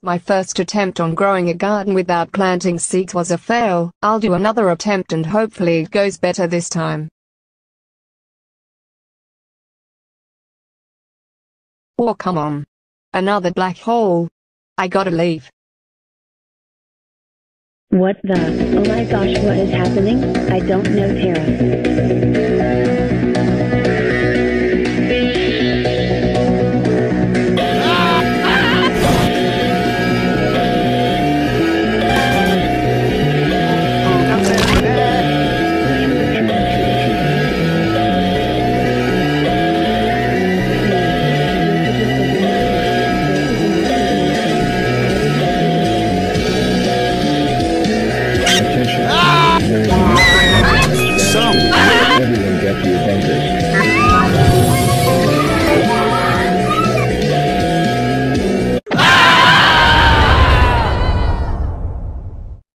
My first attempt on growing a garden without planting seeds was a fail. I'll do another attempt and hopefully it goes better this time. Oh come on. Another black hole. I gotta leave. What the? Oh my gosh, what is happening? I don't know, Tara.